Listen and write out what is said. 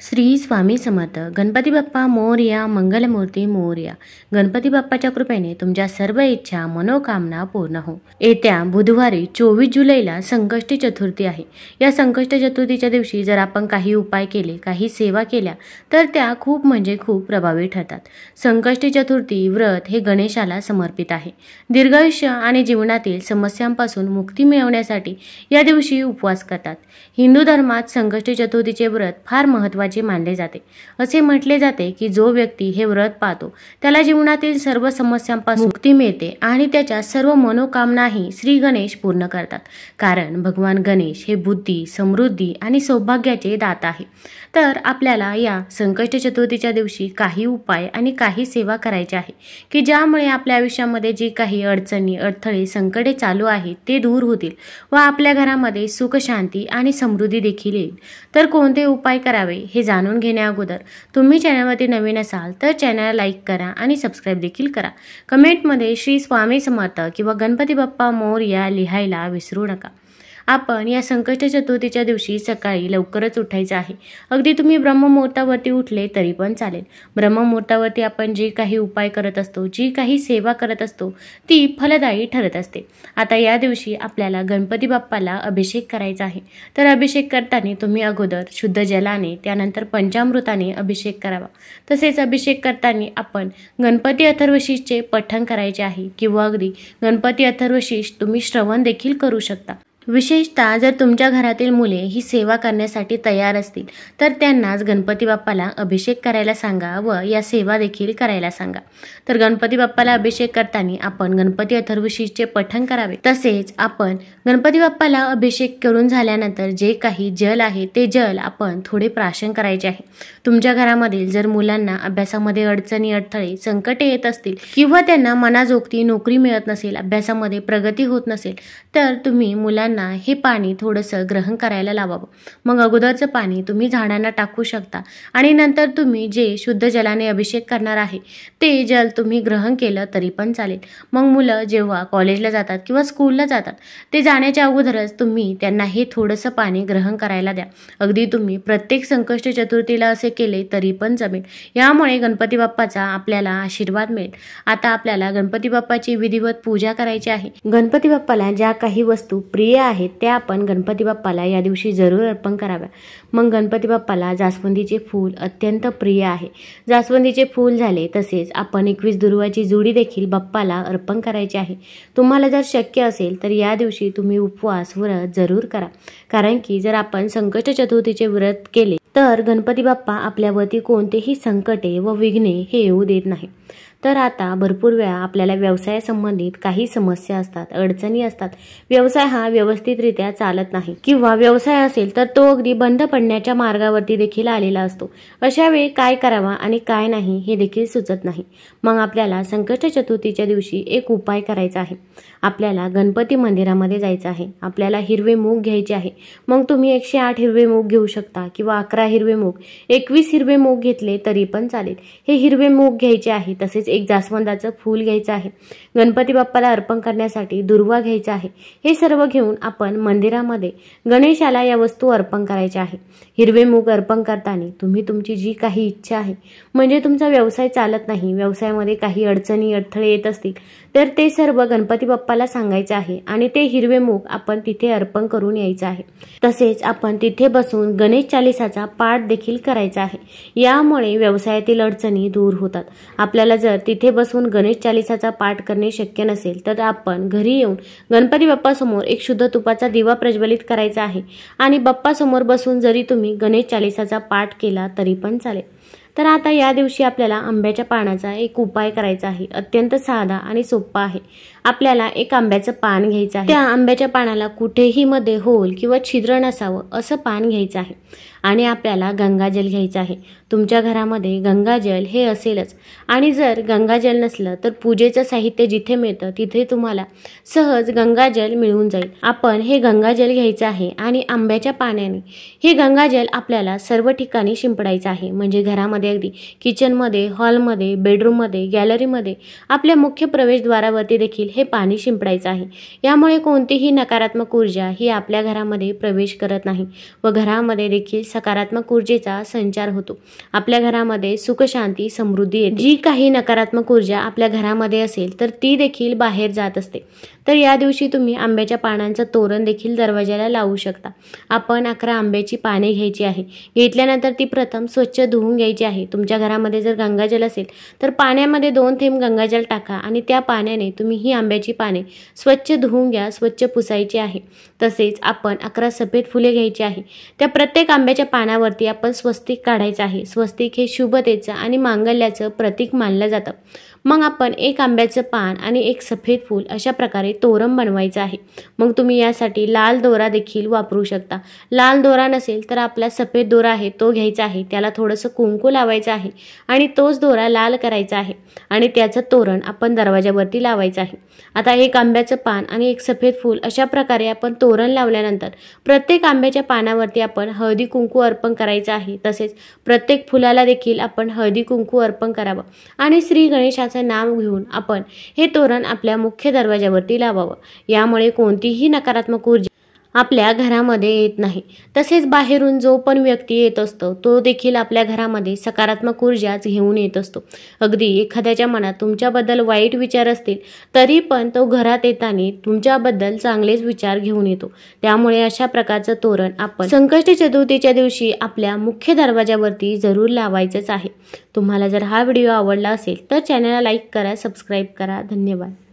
श्री स्वामी समर्थ. गणपती बाप्पा मोरया, मंगलमूर्ती मोरया. गणपती बाप्पाच्या कृपेने तुमच्या सर्व इच्छा मनोकामना पूर्ण हो. येत्या बुधवारी 24 जुलैला संकष्टी चतुर्थी आहे. या संकष्ट चतुर्थीच्या दिवशी जर आपण काही उपाय केले, काही सेवा केल्या तर त्या खूप खूप प्रभावी ठरतात. संकष्टी चतुर्थी व्रत हे गणेशाला समर्पित आहे. दीर्घायुष्य आणि जीवनातील समस्यांपासून मुक्ती मिळवण्यासाठी या दिवशी उपवास करतात. हिंदू धर्मात संकष्टी चतुर्थीचे व्रत फार महत्त्वाचे मानले जाते. असे म्हटले जाते की जो व्यक्ती हे व्रत पाळतो त्याला जीवनातील सर्व समस्यांपासून मुक्ती मिळते आणि त्याच्या सर्व मनोकामनाही श्री गणेश पूर्ण करतात. कारण भगवान गणेश हे बुद्धी, समृद्धी आणि सौभाग्याचे दाता आहे. तर आपल्याला या संकष्ट चतुर्थीच्या दिवशी काही उपाय आणि काही सेवा करायची आहे की ज्यामुळे आपल्या आयुष्यामध्ये जी काही अडचणी, अडथळे, संकटे चालू आहेत ते दूर होतील व आपल्या घरामध्ये सुख, शांती आणि समृद्धी देखील येईल. तर कोणते उपाय करावे हे जाणून घेण्या अगोदर तुम्ही चॅनलवरती नवीन असाल तर चॅनल लाईक करा आणि सबस्क्राईब देखील करा. कमेंटमध्ये श्री स्वामी समर्थ किंवा गणपती बाप्पा मोरया लिहायला विसरू नका. आपण या संकष्ट चतुर्थीच्या दिवशी सकाळी लवकरच उठायचं आहे. अगदी तुम्ही ब्रह्ममुहूर्तावरती उठले तरी पण चालेल. ब्रह्ममुहूर्तावरती आपण जे काही उपाय करत असतो, जी काही सेवा करत असतो ती फलदायी ठरत असते. आता या दिवशी आपल्याला गणपती बाप्पाला अभिषेक करायचा आहे. तर अभिषेक करताना तुम्ही अगोदर शुद्ध जलाने, त्यानंतर पंचामृताने अभिषेक करावा. तसेच अभिषेक करताना आपण गणपती अथर्वशीषचे पठण करायचे आहे किंवा अगदी गणपती अथर्वशीष तुम्ही श्रवण देखील करू शकता. विशेषतः जर तुमच्या घरातील मुले ही सेवा करण्यासाठी तयार असतील तर त्यांनाच गणपती बाप्पाला अभिषेक करायला सांगा व या सेवा देखील करायला सांगा. तर गणपती बाप्पाला अभिषेक करताना आपण गणपती अथर्वशीषचे पठण करावे. तसेच आपण गणपती बाप्पाला अभिषेक करून झाल्यानंतर जे काही जल आहे ते जल आपण थोडे प्राशन करायचे आहे. तुमच्या घरामधील जर मुलांना अभ्यासामध्ये अडचणी, अडथळे, संकटे येत असतील किंवा त्यांना मनाजोगती नोकरी मिळत नसेल, अभ्यासामध्ये प्रगती होत नसेल तर तुम्ही मुलांना हे पाणी थोडंसं ग्रहण करायला लावावं. मग अगोदरचं पाणी तुम्ही झाडांना टाकू शकता आणि नंतर तुम्ही जे शुद्ध जलाने अभिषेक करणार आहे ते जल तुम्ही ग्रहण केलं तरी पण चालेल. मग मुलं जेव्हा कॉलेजला जातात किंवा स्कूलला जातात ते जाण्याच्या अगोदरच तुम्ही त्यांना हे थोडंसं पाणी ग्रहण करायला द्या. अगदी तुम्ही प्रत्येक संकष्ट चतुर्थीला असे केले तरी पण जमेल. यामुळे गणपती बाप्पाचा आपल्याला आशीर्वाद मिळेल. आता आपल्याला गणपती बाप्पाची विधिवत पूजा करायची आहे. गणपती बाप्पाला ज्या काही वस्तू प्रिय आहेत त्या आपण गणपती बाप्पाला या दिवशी जरूर अर्पण कराव्या. मग गणपती बाप्पाला जास्वंदीचे फूल अत्यंत प्रिय आहे. जास्वंदीचे फूल झाले. तसेच आपण 21 दुर्वाची जुडी देखील बाप्पाला अर्पण करायची आहे. तुम्हाला जर शक्य असेल तर या दिवशी तुम्ही उपवास व्रत जरूर करा. कारण की जर आपण संकष्ट चतुर्थीचे व्रत केले तर गणपती बाप्पा आपल्यावरती कोणतेही संकटे व विघ्ने हे येऊ देत नाही. तर आता भरपूर वेळा आपल्याला व्यवसायासंबंधित काही समस्या असतात, अडचणी असतात. व्यवसाय हा व्यवस्थितरित्या चालत नाही किंवा व्यवसाय असेल तर तो अगदी बंद पडण्याच्या मार्गावरती देखील आलेला असतो. अशा वेळी काय करावा आणि काय नाही हे देखील सुचत नाही. मग आपल्याला संकष्ट चतुर्थीच्या दिवशी एक उपाय करायचा आहे. आपल्याला गणपती मंदिरामध्ये जायचं आहे. आपल्याला हिरवे मूग घ्यायचे आहे. मग तुम्ही 108 हिरवे मूग घेऊ शकता किंवा 11 हिरवे मूग, 21 हिरवे मूग घेतले तरी पण चालेल. हे हिरवे मूग घ्यायचे आहे. तसेच एक जास्वंदाचं फूल घ्यायचं आहे. गणपती बाप्पाला अर्पण करण्यासाठी दुर्वा घ्यायचा आहे. हे सर्व घेऊन आपण मंदिरामध्ये गणेशाला या वस्तू अर्पण करायच्या आहे. हिरवे मूग अर्पण करताना तुम्ही तुमची जी काही इच्छा आहे, म्हणजे तुमचा व्यवसाय चालत नाही, व्यवसायामध्ये काही अडचणी, अडथळे येत असतील तर ते सर्व गणपती बाप्पाला सांगायचं आहे आणि ते हिरवे मूग आपण तिथे अर्पण करून यायचं आहे. तसेच आपण तिथे बसून गणेश चालीसाचा पाठ देखील करायचा आहे. यामुळे व्यवसायातील अडचणी दूर होतात. आपल्याला जर तिथे बसून गणेश चालीसाचा पाठ करणे शक्य नसेल तर आपण घरी येऊन गणपती बाप्पासमोर एक शुद्ध तुपाचा दिवा प्रज्वलित करायचा आहे आणि बाप्पासमोर बसून जरी तुम्ही गणेश चालीसाचा पाठ केला तरी पण चालेल. तर आता या दिवशी आपल्याला आंब्याच्या पानाचा एक उपाय करायचा आहे. अत्यंत साधा आणि सोपा आहे. आपल्याला एक आंब्याचं पान घ्यायचं आहे. त्या आंब्याच्या पानाला कुठेही मध्ये होल किंवा छिद्र नसावं असं पान घ्यायचं आहे आणि आपल्याला गंगाजल घ्यायचं आहे. तुमच्या घरामध्ये गंगाजल हे असेलच आणि जर गंगाजल नसलं तर पूजेचं साहित्य जिथे मिळतं तिथे तुम्हाला सहज गंगाजल मिळून जाईल. आपण हे गंगाजल घ्यायचं आहे आणि आंब्याच्या पाण्याने हे गंगाजल आपल्याला सर्व ठिकाणी शिंपडायचं आहे. म्हणजे घरामध्ये अगदी किचनमध्ये, हॉलमध्ये, बेडरूममध्ये, गॅलरीमध्ये, आपल्या मुख्य प्रवेशद्वारावरती देखील हे पाणी शिंपडायचं आहे। यामुळे कोणतीही नकारात्मक ऊर्जा ही आपल्या घरामध्ये प्रवेश करत नाही व घरामध्ये देखील सकारात्मक ऊर्जेचा संचार होतो। आपल्या घरामध्ये सुख, शांती, समृद्धी येते। जी काही नकारात्मक ऊर्जा आपल्या घरामध्ये असेल तर ती देखील बाहेर जात असते। तर या दिवशी तुम्ही आंब्याच्या पानांचं तोरण देखील दरवाजाला लावू शकता। आपण 11 आंब्याची पाने घ्यायची आहे। घेतल्यानंतर ती प्रथम स्वच्छ धुवून घ्यायची आहे। तुमच्या घरामध्ये जर गंगाजल असेल तर पाण्यामध्ये 2 थेंब गंगाजल टाका आणि त्या पाण्याने तुम्ही ही आंब्याची पाने स्वच्छ धुवून घ्या, स्वच्छ पुसायची आहे। तसेच आपण 11 सफेद फुले घ्यायची आहे। त्या प्रत्येक आंब्याच्या पानावरती आपण स्वस्तिक काढायचं आहे। स्वस्तिक हे शुभतेचं आणि मांगल्याचं प्रतीक मानलं जातं। मग आपण 1 आंब्याचं पान आणि 1 सफेद फूल अशा प्रकारे तोरण बनवायचं आहे। मग तुम्ही यासाठी लाल दोरा देखील वापरू शकता। लाल दोरा नसेल तर आपला सफेद दोरा आहे तो घ्यायचा आहे, त्याला थोडंसं कुंकू लावायचं आहे आणि तोच दोरा लाल करायचा आहे आणि त्याचं तोरण आपण दरवाजावरती लावायचं आहे। आता 1 आंब्याचं पान आणि 1 सफेद फूल अशा प्रकारे आपण तोरण लावल्यानंतर प्रत्येक आंब्याच्या पानावरती आपण हळदी कुंकू अर्पण करायचं आहे। तसेच प्रत्येक फुलाला देखील आपण हळदी कुंकू अर्पण करावं आणि श्री गणेशाचं नाव घेऊन आपण हे तोरण आपल्या मुख्य दरवाजावरती लावावं। यामुळे कोणतीही नकारात्मक ऊर्जा आपल्या घरामध्ये येत नाही। तसेच बाहेरून जो पण व्यक्ती येत असतो तो देखील आपल्या घरामध्ये सकारात्मक ऊर्जाच घेऊन येत असतो। अगदी एखाद्याच्या मनात तुमच्याबद्दल वाईट विचार असतील तरी पण तो घरात येताना तुमच्याबद्दल चांगलेच विचार घेऊन येतो। त्यामुळे अशा प्रकारचं तोरण आपण संकष्टी चतुर्थीच्या दिवशी आपल्या मुख्य दरवाजावरती जरूर लावायचंच आहे। तुम्हाला जर हा व्हिडिओ आवडला असेल तर चॅनलला लाईक करा, सबस्क्राईब करा। धन्यवाद।